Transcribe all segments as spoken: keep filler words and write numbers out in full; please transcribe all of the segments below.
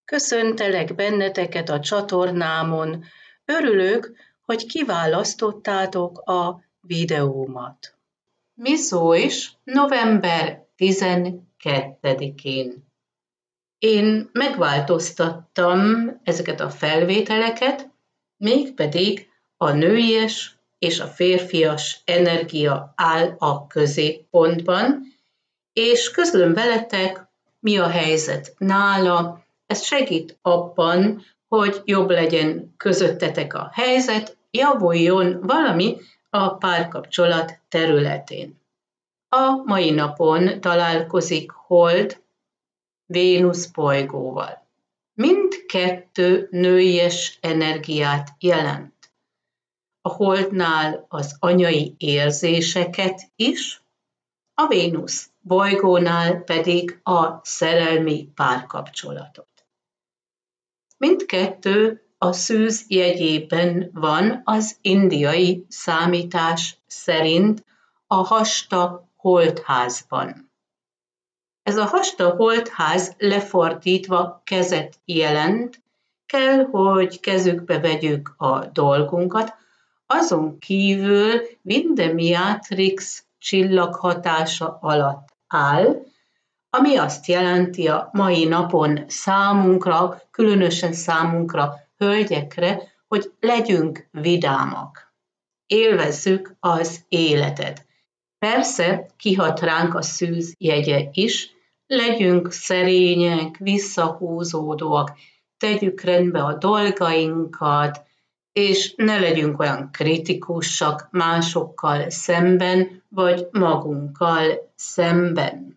Köszöntelek benneteket a csatornámon. Örülök, hogy kiválasztottátok a videómat. Mi szó is november tizenkettedikén. Én megváltoztattam ezeket a felvételeket, mégpedig a nőies és a férfias energia áll a középpontban, és közlöm veletek, mi a helyzet nála. Ez segít abban, hogy jobb legyen közöttetek a helyzet, javuljon valami a párkapcsolat területén. A mai napon találkozik Hold Vénusz bolygóval. Mindkettő nőies energiát jelent. A Holdnál az anyai érzéseket is, a Vénusz bolygónál pedig a szerelmi párkapcsolatot. Mindkettő a szűz jegyében van az indiai számítás szerint a Hasta holdházban. Ez a Hasta holdház lefordítva kezet jelent, kell, hogy kezükbe vegyük a dolgunkat, azon kívül Vindemiatrix csillaghatása alatt áll, ami azt jelenti a mai napon számunkra, különösen számunkra, hölgyekre, hogy legyünk vidámak. Élvezzük az életet. Persze kihat ránk a szűz jegye is, legyünk szerények, visszahúzódóak, tegyük rendbe a dolgainkat, és ne legyünk olyan kritikusak másokkal szemben, vagy magunkkal szemben.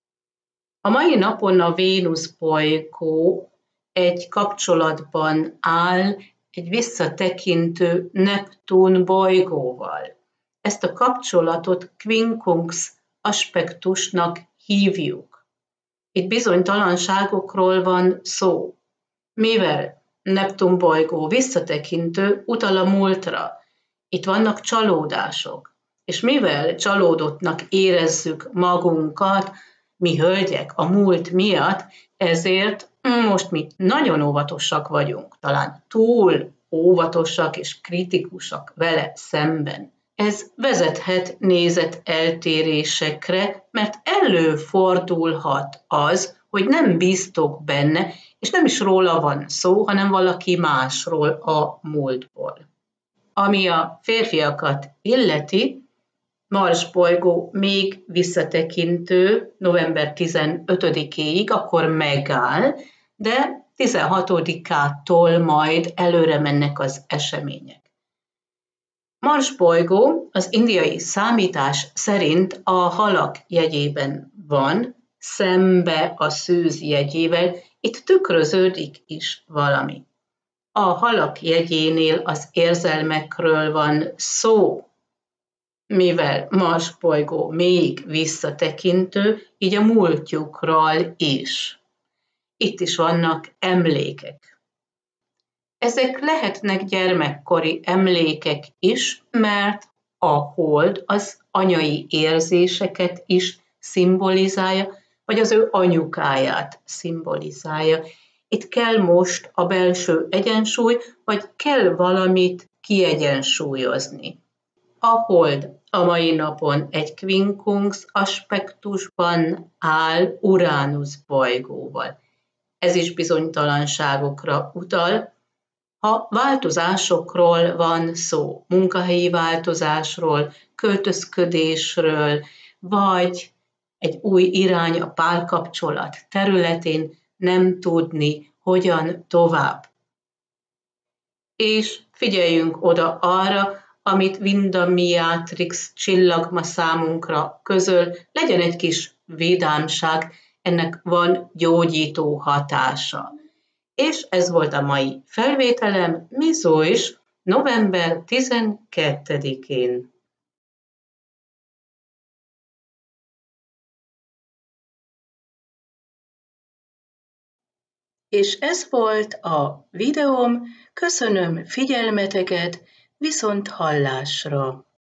A mai napon a Vénusz bolygó egy kapcsolatban áll egy visszatekintő Neptun bolygóval. Ezt a kapcsolatot quincunx aspektusnak hívjuk. Itt bizonytalanságokról van szó, mivel Neptun bolygó visszatekintő, utal a múltra. Itt vannak csalódások, és mivel csalódottnak érezzük magunkat, mi hölgyek a múlt miatt, ezért most mi nagyon óvatosak vagyunk, talán túl óvatosak és kritikusak vele szemben. Ez vezethet nézeteltérésekre, mert előfordulhat az, hogy nem bíztok benne, és nem is róla van szó, hanem valaki másról a múltból. Ami a férfiakat illeti, Mars bolygó még visszatekintő november tizenötödikéig, akkor megáll, de tizenhatodikától majd előre mennek az események. Mars bolygó az indiai számítás szerint a halak jegyében van, szembe a szűz jegyével, itt tükröződik is valami. A halak jegyénél az érzelmekről van szó, mivel Mars bolygó még visszatekintő, így a múltjukról is. Itt is vannak emlékek. Ezek lehetnek gyermekkori emlékek is, mert a hold az anyai érzéseket is szimbolizálja, vagy az ő anyukáját szimbolizálja. Itt kell most a belső egyensúly, vagy kell valamit kiegyensúlyozni. A hold a mai napon egy quincunx aspektusban áll Uránusz bolygóval. Ez is bizonytalanságokra utal. Ha változásokról van szó, munkahelyi változásról, költözködésről, vagy egy új irány a párkapcsolat területén, nem tudni, hogyan tovább. És figyeljünk oda arra, amit Vindemiatrix csillag ma számunkra közöl, legyen egy kis vidámság, ennek van gyógyító hatása. És ez volt a mai felvételem, mi szó is, november tizenkettedikén. És ez volt a videóm, köszönöm figyelmeteket, viszont hallásra!